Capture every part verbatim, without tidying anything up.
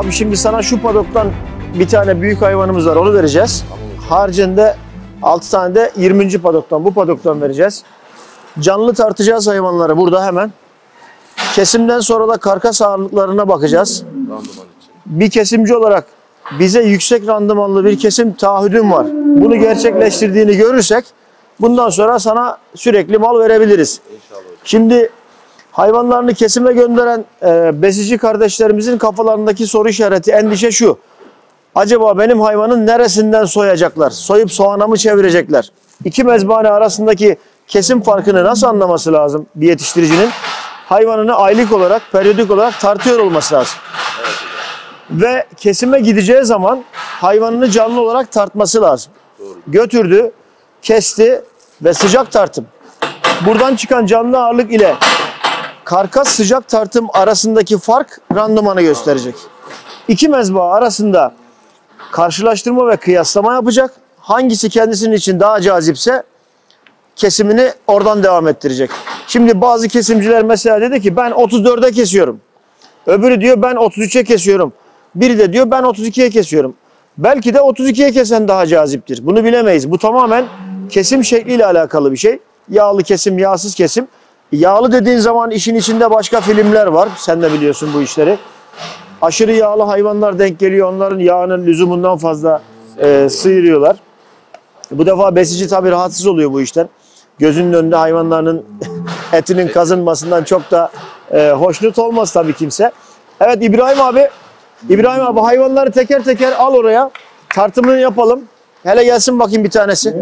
kardeşim, şimdi sana şu padoktan bir tane büyük hayvanımız var, onu vereceğiz. Haricinde altı tane de yirminci padoktan, bu padoktan vereceğiz. Canlı tartacağız hayvanları burada hemen. Kesimden sonra da karkas ağırlıklarına bakacağız. Bir kesimci olarak bize yüksek randımanlı bir kesim taahhüdüm var. Bunu gerçekleştirdiğini görürsek bundan sonra sana sürekli mal verebiliriz. İnşallah. Şimdi hayvanlarını kesime gönderen e, besici kardeşlerimizin kafalarındaki soru işareti, endişe şu. Acaba benim hayvanın neresinden soyacaklar? Soyup soğana mı çevirecekler? İki mezbahane arasındaki kesim farkını nasıl anlaması lazım bir yetiştiricinin? Hayvanını aylık olarak, periyodik olarak tartıyor olması lazım. Evet. Ve kesime gideceği zaman hayvanını canlı olarak tartması lazım. Doğru. Götürdü, kesti ve sıcak tartım. Buradan çıkan canlı ağırlık ile karkas sıcak tartım arasındaki fark randımanı gösterecek. İki mezba arasında karşılaştırma ve kıyaslama yapacak. Hangisi kendisinin için daha cazipse kesimini oradan devam ettirecek. Şimdi bazı kesimciler mesela dedi ki ben otuz dörde kesiyorum. Öbürü diyor ben otuz üçe kesiyorum. Biri de diyor ben otuz ikiye kesiyorum. Belki de otuz ikiye kesen daha caziptir. Bunu bilemeyiz. Bu tamamen kesim şekliyle alakalı bir şey. Yağlı kesim, yağsız kesim. Yağlı dediğin zaman işin içinde başka filmler var. Sen de biliyorsun bu işleri. Aşırı yağlı hayvanlar denk geliyor. Onların yağının lüzumundan fazla e, sıyırıyorlar. Bu defa besici tabii rahatsız oluyor bu işten. Gözünün önünde hayvanların etinin kazınmasından çok da e, hoşnut olmaz tabii kimse. Evet İbrahim abi, İbrahim abi hayvanları teker teker al oraya. Tartımını yapalım. Hele gelsin bakayım bir tanesi.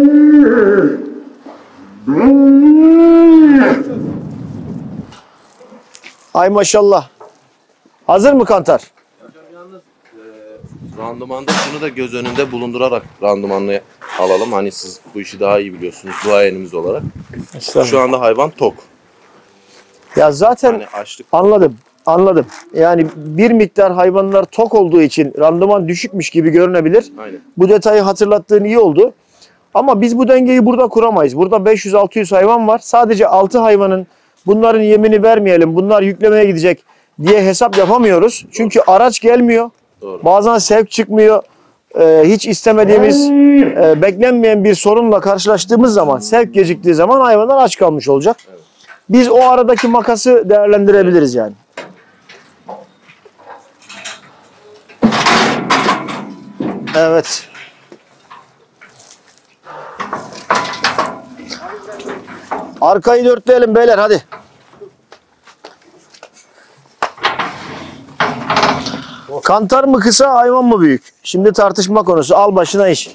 Ay maşallah. Hazır mı kantar? Hocam yalnız e, randımanda şunu da göz önünde bulundurarak randımanlı alalım. Hani siz bu işi daha iyi biliyorsunuz duayenimiz olarak. Şu anda hayvan tok. Ya zaten Yani açlık. anladım. Anladım. Yani bir miktar hayvanlar tok olduğu için randıman düşükmüş gibi görünebilir. Aynen. Bu detayı hatırlattığın iyi oldu. Ama biz bu dengeyi burada kuramayız. Burada beş yüz altı yüz hayvan var. Sadece altı hayvanın bunların yemini vermeyelim, bunlar yüklemeye gidecek diye hesap yapamıyoruz. Çünkü araç gelmiyor. Doğru. Bazen sevk çıkmıyor. Ee, hiç istemediğimiz, e, beklenmeyen bir sorunla karşılaştığımız zaman, sevk geciktiği zaman hayvanlar aç kalmış olacak. Evet. Biz o aradaki makası değerlendirebiliriz yani. Evet. Arkayı dörtleyelim beyler hadi. Kantar mı kısa, hayvan mı büyük? Şimdi tartışma konusu. Al başına iş.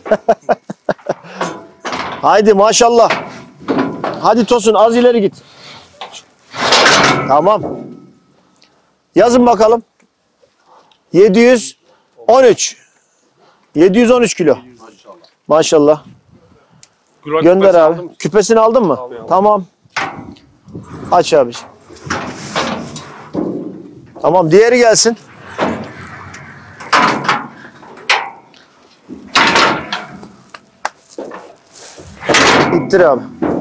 Haydi maşallah. Hadi Tosun az ileri git. Tamam. Yazın bakalım. yedi yüz on üç. yedi yüz on üç kilo. Maşallah. Maşallah. Kulak Gönder abi. aldım. Küpesini aldın mı? Aldım. Tamam. Aç abi. Tamam diğeri gelsin. İttir abi.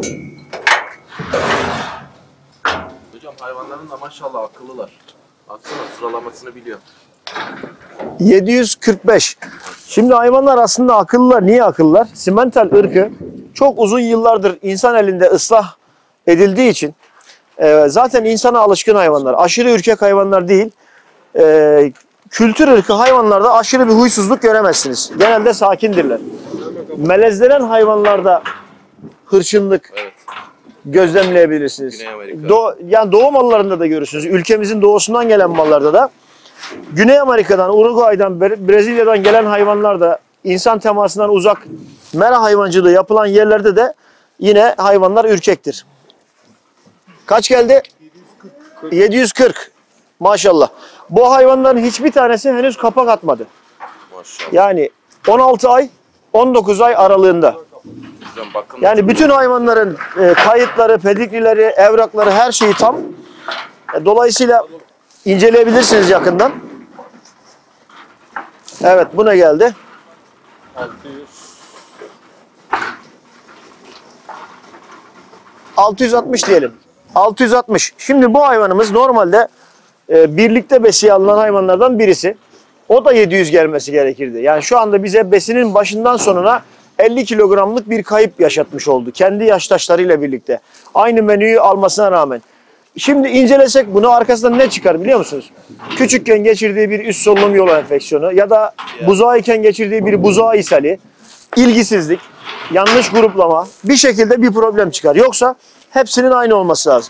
Hocam hayvanların da maşallah akıllılar. Baksana sıralamasını biliyor. yedi yüz kırk beş. Şimdi hayvanlar aslında akıllılar. Niye akıllılar? Simental ırkı çok uzun yıllardır insan elinde ıslah edildiği için e, zaten insana alışkın hayvanlar. Aşırı ürkek hayvanlar değil. E, kültür ırkı hayvanlarda aşırı bir huysuzluk göremezsiniz. Genelde sakindirler. Melezlenen hayvanlarda hırçınlık Evet. gözlemleyebilirsiniz. Güney Amerika. Do yani doğu mallarında da görürsünüz. Ülkemizin doğusundan gelen mallarda da. Güney Amerika'dan, Uruguay'dan, Brezilya'dan gelen hayvanlar da insan temasından uzak mera hayvancılığı yapılan yerlerde de yine hayvanlar ürkektir. Kaç geldi? yedi yüz kırk. Maşallah. Bu hayvanların hiçbir tanesi henüz kapak atmadı. Maşallah. Yani on altı ay, on dokuz ay aralığında. Hocam bakın. Yani bütün hayvanların e, kayıtları, pedigrileri, evrakları her şeyi tam. E, dolayısıyla inceleyebilirsiniz yakından. Evet bu ne geldi? altı yüz. altı yüz altmış diyelim. altı yüz altmış. Şimdi bu hayvanımız normalde e, birlikte besiye alınan hayvanlardan birisi. O da yedi yüz gelmesi gerekirdi. Yani şu anda bize besinin başından sonuna elli kilogramlık bir kayıp yaşatmış oldu. Kendi yaştaşlarıyla birlikte. Aynı menüyü almasına rağmen. Şimdi incelesek bunu, arkasından ne çıkar biliyor musunuz? Küçükken geçirdiği bir üst solunum yolu enfeksiyonu ya da buzağıyken geçirdiği bir buzağı ishali, ilgisizlik, yanlış gruplama, bir şekilde bir problem çıkar. Yoksa hepsinin aynı olması lazım.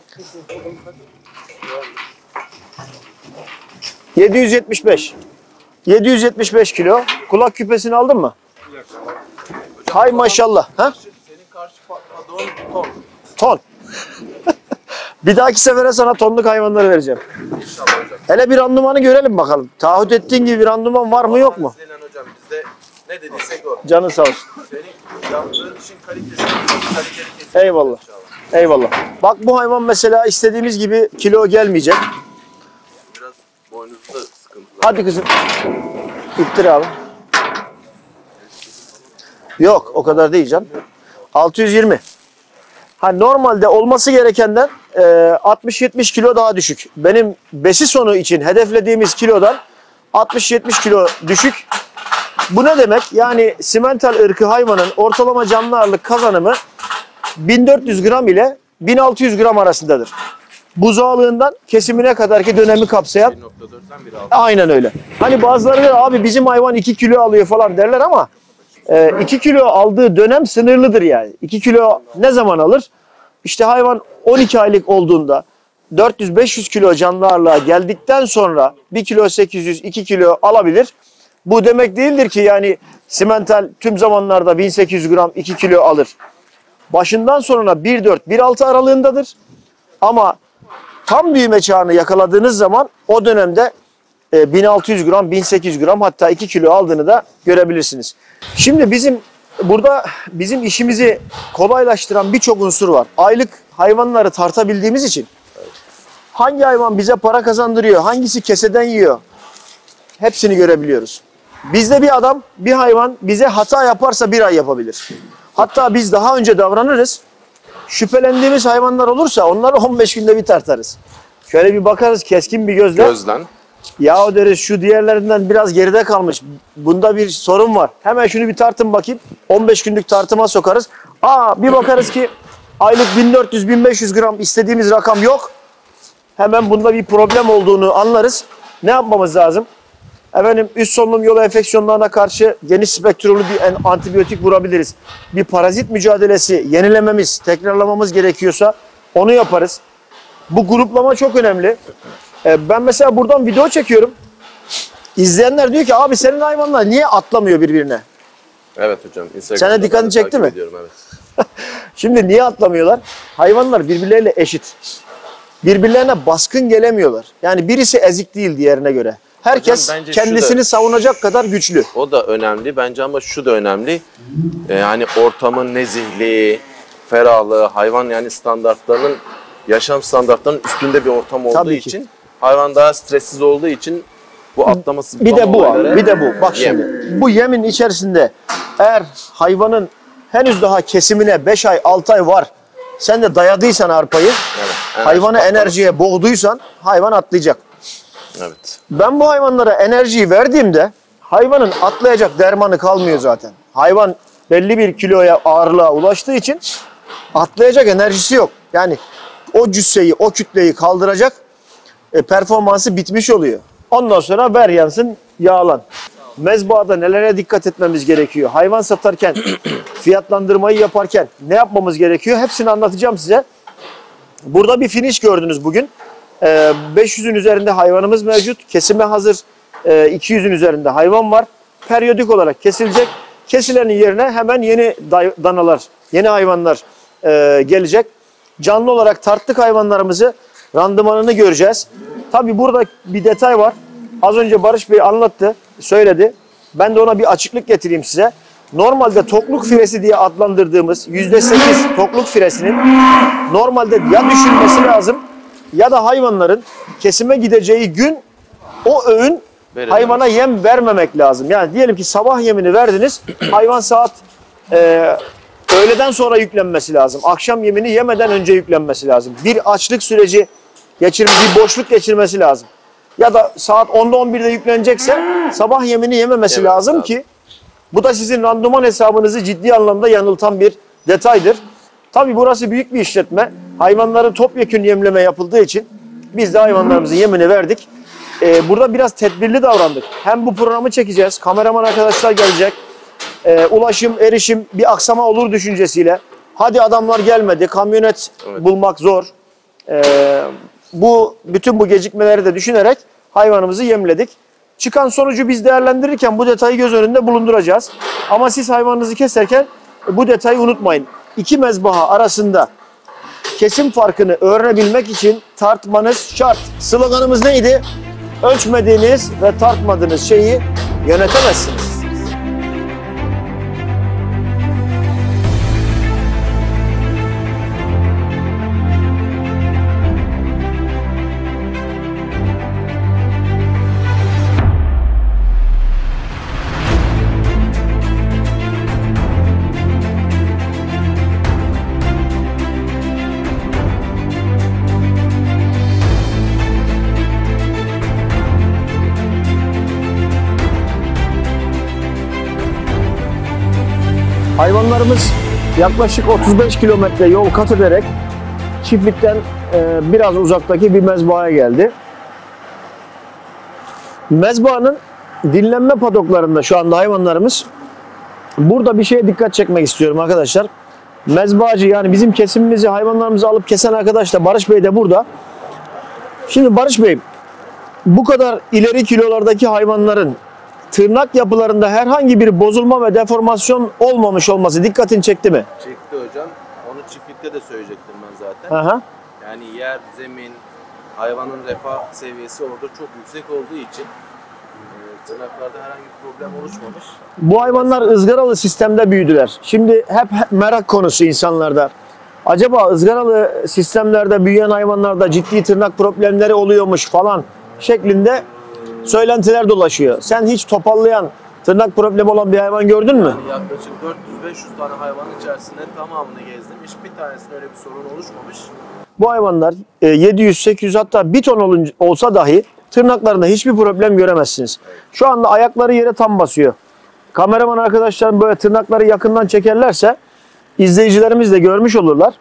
yedi yüz yetmiş beş. yedi yüz yetmiş beş kilo. Kulak küpesini aldın mı? Hay maşallah. Ha? Senin karşı patladığın ton. Ton. Bir dahaki sefere sana tonluk hayvanları vereceğim. İnşallah hocam. Hele bir randımanı görelim bakalım. Taahhüt ettiğin gibi bir randıman var mı yok mu? Zeylan hocam bizde ne dediysek o. Canın sağ olsun. Senin yaptığın işin kalitesi kaliteli kesin. Eyvallah. İnşallah. Eyvallah. Bak bu hayvan mesela istediğimiz gibi kilo gelmeyecek. Biraz boynuzda sıkıntı var. Hadi kızım. İttir abi. Yok o kadar değil canım. altı yüz yirmi. Ha, normalde olması gerekenden e, altmış yetmiş kilo daha düşük. Benim besi sonu için hedeflediğimiz kilodan altmış yetmiş kilo düşük. Bu ne demek? Yani simental ırkı hayvanın ortalama canlı ağırlık kazanımı bin dört yüz gram ile bin altı yüz gram arasındadır. Buzağılığından kesimine kadarki dönemi kapsayan. bir nokta dörtten bir altı. Aynen öyle. Hani bazıları da abi bizim hayvan iki kilo alıyor falan derler ama e, iki kilo aldığı dönem sınırlıdır yani. iki kilo ne zaman alır? İşte hayvan on iki aylık olduğunda dört yüz beş yüz kilo canlı ağırlığa geldikten sonra bir kilo sekiz yüz iki kilo alabilir. Bu demek değildir ki yani simental tüm zamanlarda bin sekiz yüz gram iki kilo alır. Başından sonuna bir dört bir altı aralığındadır. Ama tam büyüme çağını yakaladığınız zaman o dönemde bin altı yüz gram, bin sekiz yüz gram hatta iki kilo aldığını da görebilirsiniz. Şimdi bizim burada bizim işimizi kolaylaştıran birçok unsur var. Aylık hayvanları tartabildiğimiz için hangi hayvan bize para kazandırıyor, hangisi keseden yiyor hepsini görebiliyoruz. Bizde bir adam, bir hayvan bize hata yaparsa bir ay yapabilir. Hatta biz daha önce davranırız. Şüphelendiğimiz hayvanlar olursa onları on beş günde bir tartarız. Şöyle bir bakarız keskin bir gözle. Gözden. Yahu deriz şu diğerlerinden biraz geride kalmış. Bunda bir sorun var. Hemen şunu bir tartın bakayım. on beş günlük tartıma sokarız. Aa bir bakarız ki aylık bin dört yüz bin beş yüz gram istediğimiz rakam yok. Hemen bunda bir problem olduğunu anlarız. Ne yapmamız lazım? Efendim üst solunum yolu enfeksiyonlarına karşı geniş spektrumlu bir antibiyotik vurabiliriz. Bir parazit mücadelesi yenilememiz, tekrarlamamız gerekiyorsa onu yaparız. Bu gruplama çok önemli. Ee, ben mesela buradan video çekiyorum. İzleyenler diyor ki abi senin hayvanlar niye atlamıyor birbirine? Evet hocam. Instagram'da Sana dikkatini ben çekti takip mi? ediyorum, evet. Şimdi niye atlamıyorlar? Hayvanlar birbirleriyle eşit. Birbirlerine baskın gelemiyorlar. Yani birisi ezik değil diğerine göre. Herkes Hocam bence şu kendisini da- savunacak kadar güçlü. O da önemli bence ama şu da önemli. Ee, yani ortamın nezihliği, ferahlığı, hayvan yani standartlarının, yaşam standartlarının üstünde bir ortam olduğu Tabii ki. için hayvan daha stressiz olduğu için bu atlama Bir de bu var. olayları- Bir de bu. Bak Yem. şimdi bu yemin içerisinde eğer hayvanın henüz daha kesimine beş ay altı ay var. Sen de dayadıysan arpayı, Evet, hayvanı enerji enerjiye boğduysan hayvan atlayacak. Evet. Ben bu hayvanlara enerjiyi verdiğimde hayvanın atlayacak dermanı kalmıyor zaten. Hayvan belli bir kiloya, ağırlığa ulaştığı için atlayacak enerjisi yok. Yani o cüsseyi, o kütleyi kaldıracak e, performansı bitmiş oluyor. Ondan sonra ver yansın, yağlan. Mezbahada nelere dikkat etmemiz gerekiyor? Hayvan satarken, fiyatlandırmayı yaparken ne yapmamız gerekiyor? Hepsini anlatacağım size. Burada bir finish gördünüz bugün. Ee, beş yüzün üzerinde hayvanımız mevcut. Kesime hazır e, iki yüzün üzerinde hayvan var. Periyodik olarak kesilecek. Kesilenin yerine hemen yeni day- danalar, yeni hayvanlar e, gelecek. Canlı olarak tarttık hayvanlarımızı, randımanını göreceğiz. Tabii burada bir detay var. Az önce Barış Bey anlattı, söyledi. Ben de ona bir açıklık getireyim size. Normalde tokluk firesi diye adlandırdığımız yüzde sekiz tokluk firesinin normalde ya düşülmesi lazım ya da hayvanların kesime gideceği gün o öğün Verelim. hayvana yem vermemek lazım. Yani diyelim ki sabah yemini verdiniz, hayvan saat e, öğleden sonra yüklenmesi lazım. Akşam yemini yemeden önce yüklenmesi lazım. Bir açlık süreci geçirmesi, bir boşluk geçirmesi lazım. ya da saat onda on birde yüklenecekse sabah yemini yememesi Evet, lazım abi. ki bu da sizin randıman hesabınızı ciddi anlamda yanıltan bir detaydır. Tabii burası büyük bir işletme. Hayvanların topyekün yemleme yapıldığı için biz de hayvanlarımızın yemini verdik. Ee, burada biraz tedbirli davrandık. Hem bu programı çekeceğiz. Kameraman arkadaşlar gelecek. Ee, ulaşım, erişim bir aksama olur düşüncesiyle. Hadi adamlar gelmedi. Kamyonet Evet. bulmak zor. Ee, bu bütün bu gecikmeleri de düşünerek hayvanımızı yemledik. Çıkan sonucu biz değerlendirirken bu detayı göz önünde bulunduracağız. Ama siz hayvanınızı keserken bu detayı unutmayın. İki mezbaha arasında kesim farkını öğrenebilmek için tartmanız şart. Sloganımız neydi? Ölçmediğiniz ve tartmadığınız şeyi yönetemezsiniz. Hayvanlarımız yaklaşık otuz beş kilometre yol kat ederek çiftlikten e, biraz uzaktaki bir mezbahaya geldi. Mezbahanın dinlenme padoklarında şu anda hayvanlarımız. Burada bir şeye dikkat çekmek istiyorum arkadaşlar. Mezbahacı, yani bizim kesimimizi, hayvanlarımızı alıp kesen arkadaş da Barış Bey de burada. Şimdi Barış Bey, bu kadar ileri kilolardaki hayvanların tırnak yapılarında herhangi bir bozulma ve deformasyon olmamış olması dikkatini çekti mi? Çekti hocam. Onu çiftlikte de söyleyecektim ben zaten. Aha. Yani yer, zemin, hayvanın refah seviyesi orada çok yüksek olduğu için e, tırnaklarda herhangi bir problem oluşmamış. Bu hayvanlar ızgaralı sistemde büyüdüler. Şimdi hep merak konusu insanlarda. Acaba ızgaralı sistemlerde büyüyen hayvanlarda ciddi tırnak problemleri oluyormuş falan şeklinde söylentiler dolaşıyor. Sen hiç topallayan, tırnak problemi olan bir hayvan gördün mü? Yani yaklaşık dört yüz beş yüz tane hayvanın içerisinde tamamını gezdim. Hiçbir tanesinde öyle bir sorun oluşmamış. Bu hayvanlar e, yedi yüz sekiz yüz hatta bir ton olunca, olsa dahi tırnaklarında hiçbir problem göremezsiniz. Şu anda ayakları yere tam basıyor. Kameraman arkadaşlarım böyle tırnakları yakından çekerlerse izleyicilerimiz de görmüş olurlar.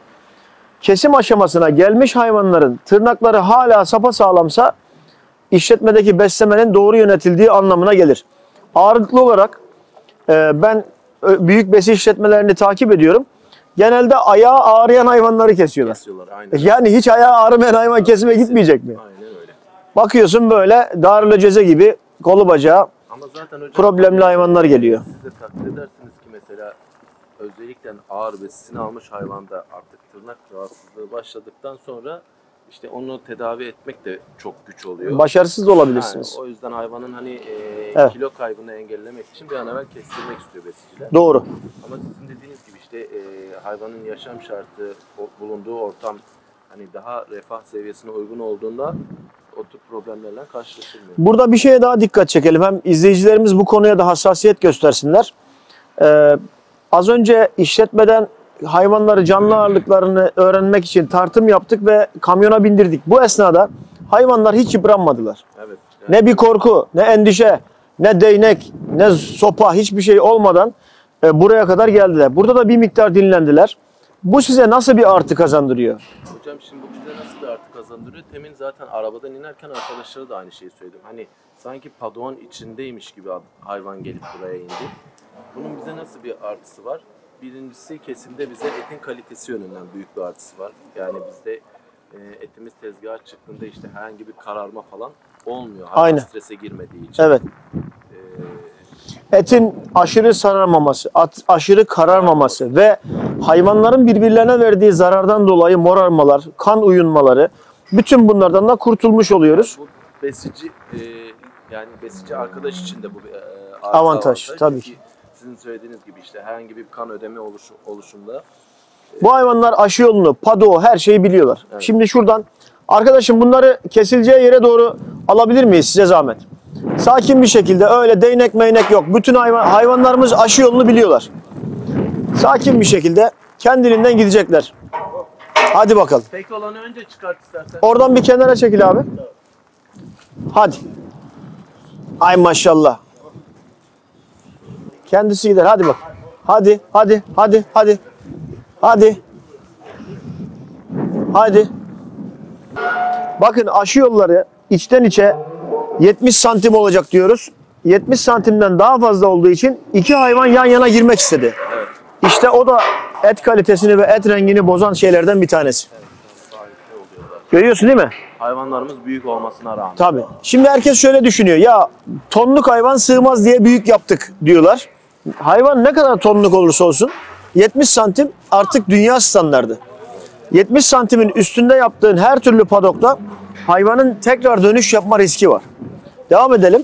Kesim aşamasına gelmiş hayvanların tırnakları hala sapasağlamsa işletmedeki beslemenin doğru yönetildiği anlamına gelir. Ağırlıklı olarak e, ben e, büyük besi işletmelerini takip ediyorum. Genelde ayağı ağrıyan hayvanları kesiyorlar. Kesiyorlar aynen. Yani hiç ayağı ağrımayan hayvan kesime gitmeyecek mi? Aynen öyle. Bakıyorsun böyle Darülceze gibi kolu bacağı Ama zaten hocam problemli hayvanlar geliyor. siz de takdir edersiniz ki mesela özellikle ağır besisini almış hayvanda artık tırnak rahatsızlığı başladıktan sonra işte onu tedavi etmek de çok güç oluyor. Başarısız da olabilirsiniz. Yani o yüzden hayvanın hani e, Evet. kilo kaybını engellemek için bir an evvel kestirmek istiyor besiciler. Doğru. Ama sizin dediğiniz gibi işte e, hayvanın yaşam şartı, o- bulunduğu ortam hani daha refah seviyesine uygun olduğunda o tür problemlerle karşılaşılmıyor. Burada bir şeye daha dikkat çekelim. Hem izleyicilerimiz bu konuya da hassasiyet göstersinler. Ee, az önce işletmeden hayvanları, canlı ağırlıklarını öğrenmek için tartım yaptık ve kamyona bindirdik. Bu esnada hayvanlar hiç yıpranmadılar. Evet. Yani Ne bir korku, ne endişe, ne değnek, ne sopa, hiçbir şey olmadan e, buraya kadar geldiler. Burada da bir miktar dinlendiler. Bu size nasıl bir artı kazandırıyor? hocam şimdi bu bize nasıl bir artı kazandırıyor? Temin zaten arabadan inerken arkadaşlara da aynı şeyi söyledim. Hani sanki padoğun içindeymiş gibi hayvan gelip buraya indi. Bunun bize nasıl bir artısı var? Birincisi kesimde bize etin kalitesi yönünden büyük bir artısı var. Yani bizde e, etimiz tezgaha çıktığında işte herhangi bir kararma falan olmuyor. Hayvan Aynen. strese girmediği için. Evet. E, Etin aşırı sararmaması, at- aşırı kararmaması ve hayvanların birbirlerine verdiği zarardan dolayı morarmalar, kan uyunmaları, bütün bunlardan da kurtulmuş oluyoruz. Bu besici e, yani besici arkadaş için de bu bir e, artı Avantaj, tabii Çünkü sizin söylediğiniz gibi işte herhangi bir kan ödeme oluşu, oluşumda Bu hayvanlar aşı yolunu, padoğu, her şeyi biliyorlar. Evet. Şimdi şuradan, arkadaşım bunları kesileceği yere doğru alabilir miyiz, size zahmet? Sakin bir şekilde, öyle değnek meynek yok. Bütün hayvan, hayvanlarımız aşı yolunu biliyorlar. Sakin bir şekilde kendiliğinden gidecekler. Hadi bakalım. tek olanı önce çıkart istersen. Oradan bir kenara çekil abi. Hadi. Ay maşallah. Kendisi gider. Hadi bak. Hadi, hadi, hadi, hadi. Hadi. Hadi. Bakın aşı yolları içten içe yetmiş santim olacak diyoruz. yetmiş santimden daha fazla olduğu için iki hayvan yan yana girmek istedi. Evet. İşte o da et kalitesini ve et rengini bozan şeylerden bir tanesi. Görüyorsun değil mi? Hayvanlarımız büyük olmasına rağmen. Tabii. Şimdi herkes şöyle düşünüyor. Ya tonluk hayvan sığmaz diye büyük yaptık diyorlar. Hayvan ne kadar tonluk olursa olsun yetmiş santim artık dünya standardı. yetmiş santimin üstünde yaptığın her türlü padokta hayvanın tekrar dönüş yapma riski var. Devam edelim.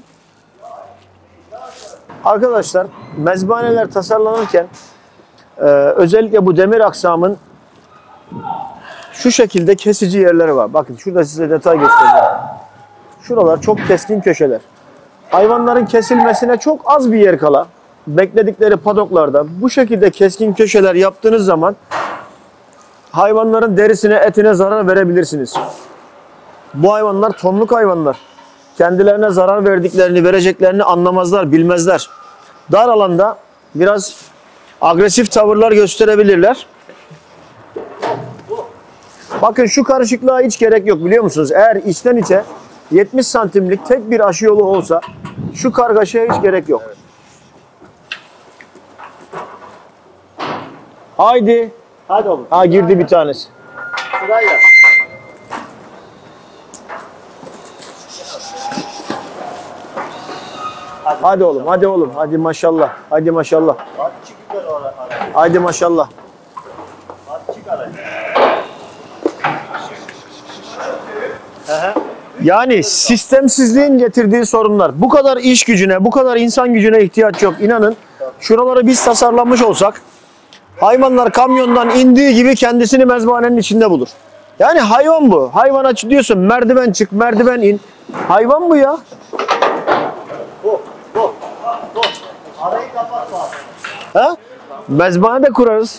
Arkadaşlar mezbahaneler tasarlanırken e, özellikle bu demir aksamın şu şekilde kesici yerleri var. Bakın şurada size detay göstereceğim. Şuralar çok keskin köşeler. Hayvanların kesilmesine çok az bir yer kala bekledikleri padoklarda bu şekilde keskin köşeler yaptığınız zaman hayvanların derisine, etine zarar verebilirsiniz. Bu hayvanlar tonluk hayvanlar. Kendilerine zarar verdiklerini, vereceklerini anlamazlar, bilmezler. Dar alanda biraz agresif tavırlar gösterebilirler. Bakın şu karışıklığa hiç gerek yok biliyor musunuz? Eğer içten içe yetmiş santimlik tek bir aşı yolu olsa şu kargaşaya hiç gerek yok. Haydi. Hadi oğlum. Ha girdi bir tanesi. Sırayla. Hadi oğlum, hadi oğlum. Hadi maşallah. Hadi maşallah. Hadi çık yukarı ara- araya. Hadi maşallah. Hadi çık araya. Yani sistemsizliğin getirdiği sorunlar. Bu kadar iş gücüne, bu kadar insan gücüne ihtiyaç yok. İnanın şuraları biz tasarlamış olsak hayvanlar kamyondan indiği gibi kendisini mezbahanenin içinde bulur. Yani hayvan bu. Hayvan aç diyorsun merdiven çık, merdiven in. Hayvan bu ya. Bu, bu, bu. Arayı kapatma. Ha? Mezbahane de kurarız.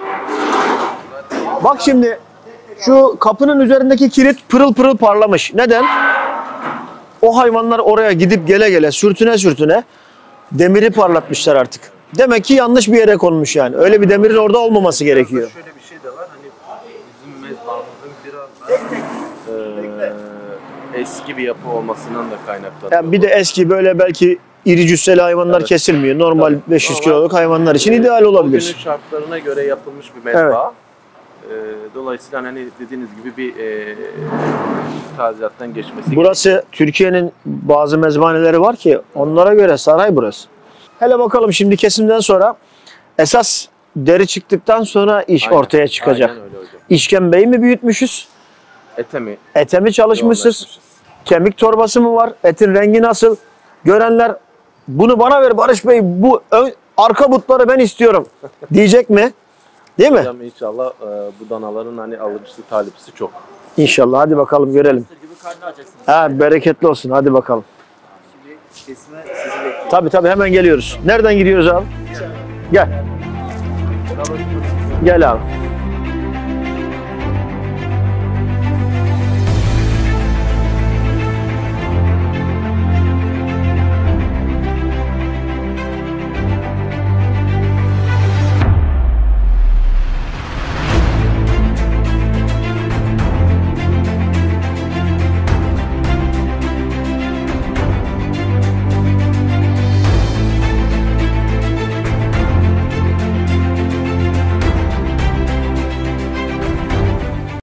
Bak şimdi şu kapının üzerindeki kilit pırıl pırıl parlamış. Neden? O hayvanlar oraya gidip gele gele sürtüne sürtüne demiri parlatmışlar artık. Demek ki yanlış bir yere konmuş yani. Öyle bir demirin orada olmaması gerekiyor. Şöyle bir şey de var. Hani bizim mezbahımızın biraz daha eee, eski bir yapı olmasından da kaynaklanıyor. Yani bir de eski böyle belki iri cüsseli hayvanlar Evet. kesilmiyor. Normal Tabii. beş yüz Normal. kiloluk hayvanlar için Ee, ideal O olabilir. günün şartlarına göre yapılmış bir mezbaha. Ee, dolayısıyla hani dediğiniz gibi bir e, tadilattan geçmesi Burası Türkiye'nin bazı mezbahaneleri var ki onlara göre saray burası. Hele bakalım şimdi kesimden sonra esas deri çıktıktan sonra iş Aynen, ortaya çıkacak. Aynen öyle hocam. İşkembeyi mi büyütmüş? Ete mi? Ete mi çalışmışız? yoğunlaşmışız? Kemik torbası mı var? Etin rengi nasıl? Görenler bunu bana ver Barış Bey, bu ön- arka butları ben istiyorum diyecek mi? Değil mi? Hocam inşallah e, bu danaların hani alıcısı talipsi çok. İnşallah, hadi bakalım görelim. Mısır gibi karnı açacaksınız. Ha, bereketli olsun, hadi bakalım. Şimdi kesime sizi bekliyorum. Tabii tabii, hemen geliyoruz. Nereden gidiyoruz abi? Gel. Gel abi.